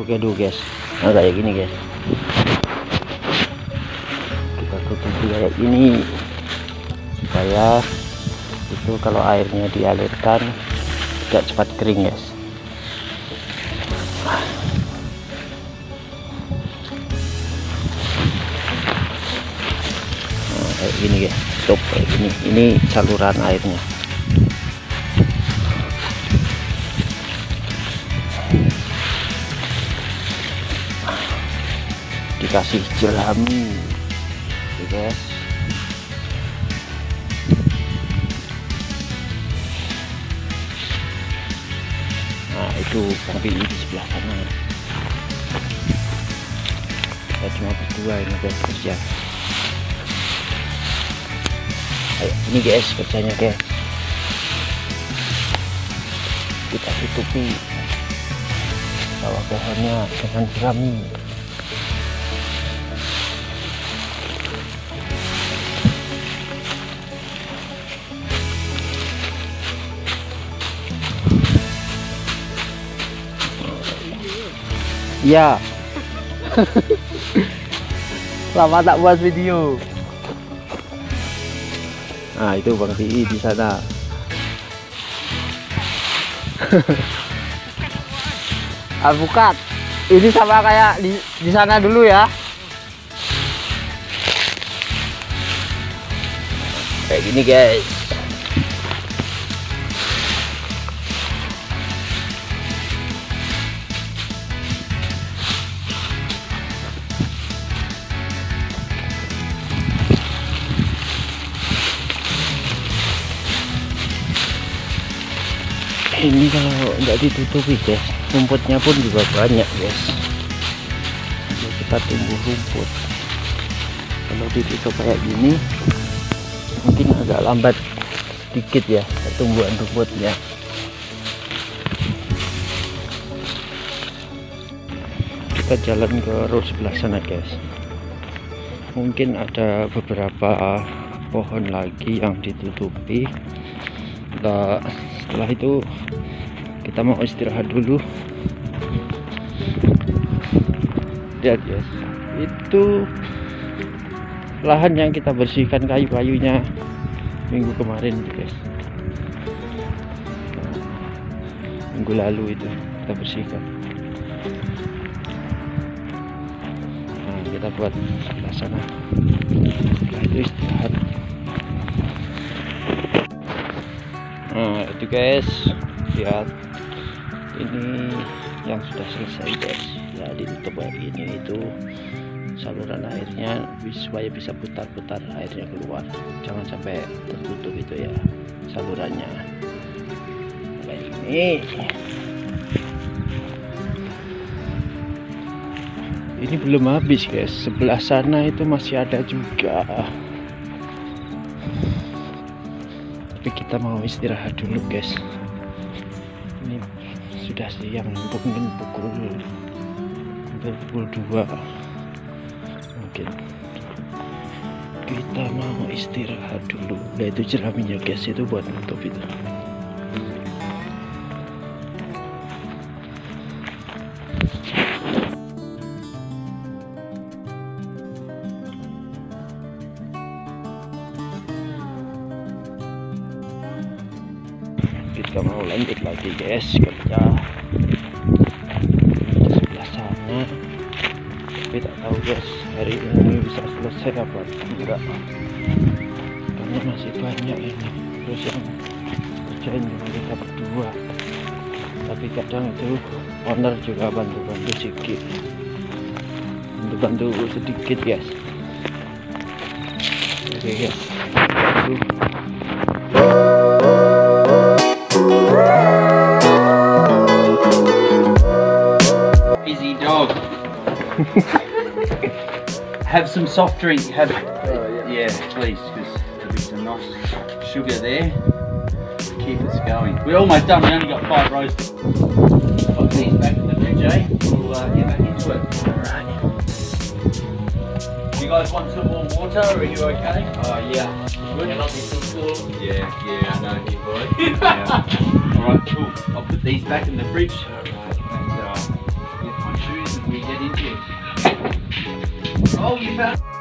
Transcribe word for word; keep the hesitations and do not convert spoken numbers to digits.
Oke dulu guys, nah kayak gini guys, kita tutupi kayak gini supaya itu kalau airnya dialirkan tidak cepat kering guys. Nah kayak gini guys, stop kayak gini, ini saluran airnya. Dikasih jerami ya guys. Nah itu Bang Billy di sebelah sana. Kita cuma berdua ini guys kerja. Ayo ini guys kerjanya guys, kita tutupi bawah pohonnya dengan jerami. Iya. Lama tak buat video. Nah itu Bang Pi di sana. Alpukat. Ini sama kayak di di sana dulu ya. Kayak gini guys. Ini kalau nggak ditutupi guys, rumputnya pun juga banyak guys. Jadi kita tumbuh rumput. Kalau ditutup kayak gini mungkin agak lambat sedikit ya pertumbuhan rumputnya. Kita jalan ke road sebelah sana guys. Mungkin ada beberapa pohon lagi yang ditutupi. Nah, setelah itu kita mau istirahat dulu. Lihat guys, itu lahan yang kita bersihkan kayu-kayunya minggu kemarin guys. Nah, minggu lalu itu kita bersihkan. Nah, kita buat sebelah sana. Setelah itu istirahat. Nah itu guys, lihat ini yang sudah selesai guys ya, ditutup kayak gini. Itu saluran airnya supaya bisa putar-putar airnya keluar, jangan sampai tertutup itu ya salurannya kayak ini. Ini belum habis guys, sebelah sana itu masih ada juga. Kita mau istirahat dulu guys. Ini sudah siang, mungkin pukul hampir pukul dua mungkin. Kita mau istirahat dulu. Nah itu jeraminya guys, itu buat nutup itu. Kita mau lanjut lagi guys kerja di sebelah sana, tapi tak tahu guys hari ini bisa selesai apa enggak, karena masih banyak ini. Terus yang kerjain cuma kita berdua, tapi kadang itu owner juga bantu-bantu sedikit, bantu-bantu sedikit guys. Oke guys, Busy dog. Have some soft drink. Have oh, yeah. yeah, please, because there'll be some nice sugar there. Keep us going. We're almost done. We only got five rows. Put these back in the fridge, eh? We'll uh, get back into it. All right. You guys want some more water? Or are you okay? Oh yeah. Good. Cannot be too full. Yeah, yeah, I know you boy. Yeah. All right, cool. I'll put these back in the fridge and uh, get my shoes. Oh, you found.